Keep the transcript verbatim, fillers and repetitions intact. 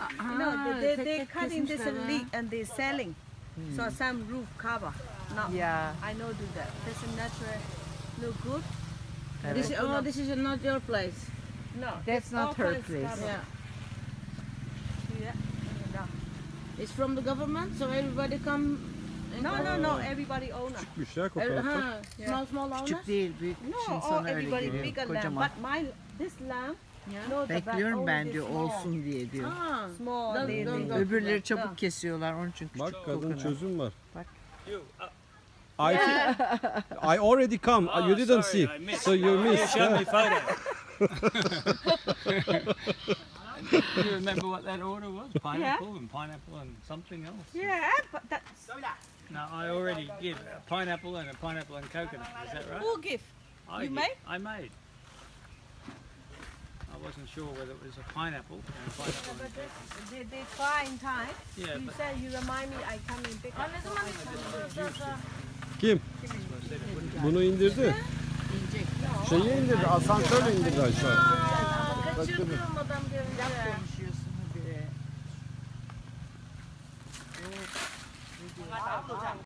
No, they, they, they cut in this leaf and they selling. Hmm. So some roof cover. No, yeah. I know do that. This is natural, look good. This, oh, this is not your place. No, that's not her place. Yeah. Yeah. It's from the government, so everybody come. No, no, no. Everybody owner. Küçükmüş ya kooperatif. Uh, small, small owner. Küçük değil, büyük. No, all everybody bigger lamb. But my this lamb. Yeah. Bekliyorum ben diyor, olsun diye diyor. Ah, small. Don't, don't, don't. Öbürleri çabuk kesiyorlar, onun için küçük. Bak kadın çözüm var. Bak. I I already come. Oh, you didn't sorry, see, so you missed. Show me photo. Do you remember what that order was? Pineapple yeah. and pineapple and something else. Yeah, but that's. No, I already give a pineapple and a pineapple and coconut. Is that right? Who give? I You give, made? I made. I wasn't sure whether it was a pineapple and a pineapple. Yeah, but they, they, they try in time. Yeah, you but said you remind me. I come in big. Kim? Bunu indirdi. Şeyi indirdi, asansörle indirdi aşağı. Kaçırdım adam görünce. Konuşuyorsun bir.